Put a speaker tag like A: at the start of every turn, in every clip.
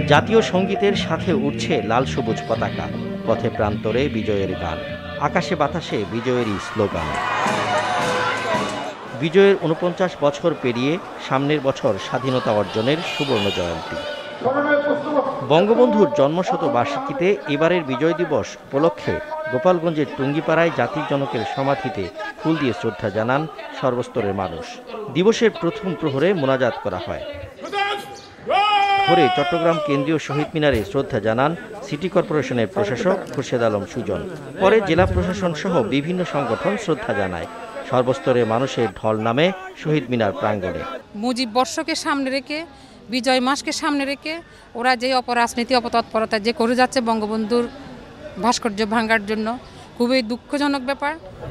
A: জাতীয় সঙ্গীতের সাথে উঠছে লাল সবুজ পতাকা, পথে প্রান্তরে বিজয়ের গান, আকাশে বাতাসে বিজয়েরই স্লোগান। বিজয়ের ৪৯ বছর পেরিয়ে সামনের বছর স্বাধীনতা অর্জনের সুবর্ণ জয়ন্তী। বঙ্গবন্ধুর জন্মশতবার্ষিকীতে এবারের বিজয় দিবস উপলক্ষে গোপালগঞ্জের টুঙ্গিপাড়ায় জাতির জনকের সমাধিতে ফুল দিয়ে শ্রদ্ধা জানান সর্বস্তরের মানুষ। দিবসের প্রথম প্রহরে মোনাজাত করা হয়। ভোরে চট্টগ্রাম কেন্দ্রীয় শহীদ মিনারে শ্রদ্ধা জানান সিটি কর্পোরেশনের প্রশাসক খুরশেদ আলম সুজন। পরে জেলা প্রশাসন সহ বিভিন্ন সংগঠন শ্রদ্ধা জানায়। সর্বস্তরের মানুষের ঢল নামে শহীদ মিনার প্রাঙ্গণে।
B: মুজিব বর্ষকে সামনে রেখে, বিজয় মাসকে সামনে রেখে ওরা যে অপরাজনীতি অপতৎপরতা যে করে যাচ্ছে বঙ্গবন্ধুর ভাস্কর্য ভাঙার জন্য, খুবই দুঃখজনক ব্যাপার।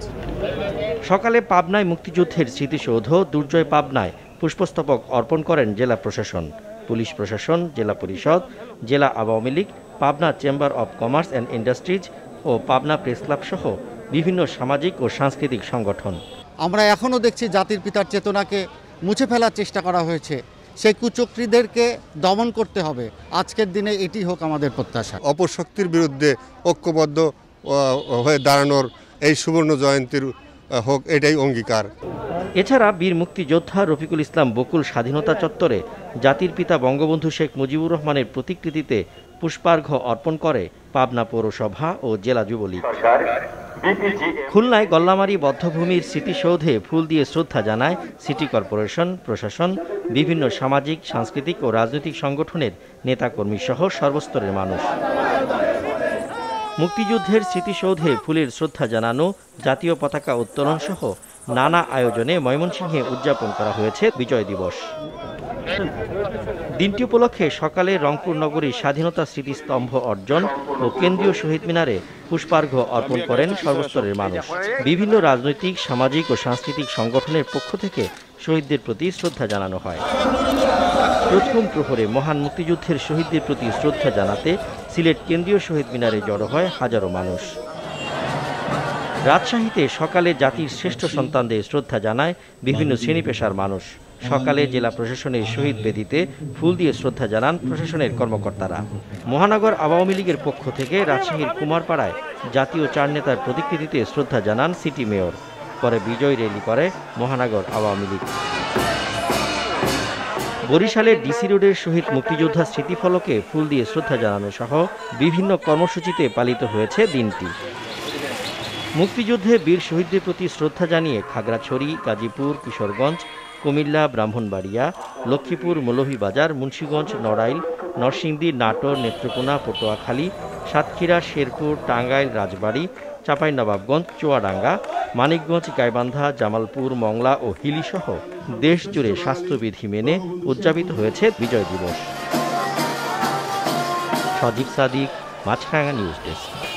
A: সকালে পাবনায় মুক্তিযুদ্ধের স্মৃতিসৌধ দুর্জয় পাবনায় পুষ্পস্তবক অর্পণ করেন জেলা প্রশাসন, পুলিশ প্রশাসন, জেলা পরিষদ, জেলা Awami League, Pabna chamber of commerce and industries ও পাবনা প্রেস ক্লাব সহ বিভিন্ন সামাজিক ও সাংস্কৃতিক সংগঠন।
C: আমরা এখনও দেখছি জাতির পিতার চেতনাকে মুছে ফেলার চেষ্টা করা হয়েছে। সেই কুচক্রীদেরকে দমন করতে হবে। আজকের দিনে এটি হোক আমাদের প্রত্যাশা।
D: অপশক্তির বিরুদ্ধে ঐক্যবদ্ধ হয়ে দাঁড়ানোর এই সুবর্ণ জয়ন্তীর হোক এটাই অঙ্গীকার।
A: এছাড়া বীর মুক্তিযোদ্ধা রফিকুল ইসলাম বকুল স্বাধীনতা চত্বরে জাতির পিতা বঙ্গবন্ধু শেখ মুজিবুর রহমানের প্রতিকৃতিতে পুষ্পার্ঘ্য অর্পণ করে পাবনা পৌরসভা ও জেলা যুবলীগ। খুলনায় গল্লামারী বধ্যভূমির স্মৃতিসৌধে ফুল দিয়ে শ্রদ্ধা জানায় সিটি কর্পোরেশন, প্রশাসন, বিভিন্ন সামাজিক, সাংস্কৃতিক ও রাজনৈতিক সংগঠনের নেতাকর্মী সহ সর্বস্তরের মানুষ। মুক্তিযুদ্ধের স্মৃতিসৌধে ফুলের শ্রদ্ধা জানানো, জাতীয় পতাকা উত্তোলন সহ নানা আয়োজনে ময়মনসিংহে উদযাপন করা হয়েছে বিজয় দিবস। দিনটি উপলক্ষে সকালে রংপুর নগরীর স্বাধীনতা স্মৃতিস্তম্ভ অর্জন ও কেন্দ্রীয় শহীদ মিনারে পুষ্পার্ঘ্য অর্পণ করেন সর্বস্তরের মানুষ। বিভিন্ন রাজনৈতিক, সামাজিক ও সাংস্কৃতিক সংগঠনের পক্ষ থেকে শহীদদের প্রতি শ্রদ্ধা জানানো হয়। প্রথম প্রহরে মহান মুক্তিযুদ্ধের শহীদদের প্রতি শ্রদ্ধা জানাতে সিলেট কেন্দ্রীয় শহীদ মিনারে জড়ো হয় হাজারো মানুষ। রাজশাহীতে সকালে জাতির শ্রেষ্ঠ সন্তানদের শ্রদ্ধা জানায় বিভিন্ন শ্রেণী পেশার মানুষ। সকালে জেলা প্রশাসনের শহীদ বেদিতে ফুল দিয়ে শ্রদ্ধা জানান প্রশাসনের কর্মকর্তারা। মহানগর আওয়ামী লীগের পক্ষ থেকে রাজশাহীর কুমারপাড়ায় জাতীয় চার নেতার প্রতিকৃতিতে শ্রদ্ধা জানান সিটি মেয়র। পরে বিজয় র্যালি করে মহানগর আওয়ামী লীগ। বরিশালের ডিসি রোডের শহীদ মুক্তিযোদ্ধা স্মৃতিফলকে ফুল দিয়ে শ্রদ্ধা জানানো সহ বিভিন্ন কর্মসূচিতে পালিত হয়েছে দিনটি। মুক্তিযুদ্ধে বীর শহীদদের প্রতি শ্রদ্ধা জানিয়ে খাগড়াছড়ি, গাজীপুর, কিশোরগঞ্জ, কুমিল্লা, ব্রাহ্মণবাড়িয়া, লক্ষ্মীপুর, মৌলভীবাজার, মুন্সিগঞ্জ, নড়াইল, নরসিংদী, নাটোর, নেত্রকোনা, পটুয়াখালী, সাতক্ষীরা, শেরপুর, টাঙ্গাইল, রাজবাড়ী, চাঁপাইনবাবগঞ্জ, চুয়াডাঙ্গা, মানিকগঞ্জ, গাইবান্ধা, জামালপুর, মংলা ও হিলিসহ দেশ জুড়ে স্বাস্থ্যবিধি মেনে উদযাপিত হয়েছে বিজয় দিবস। Sajib Sadik, Maasranga news desk.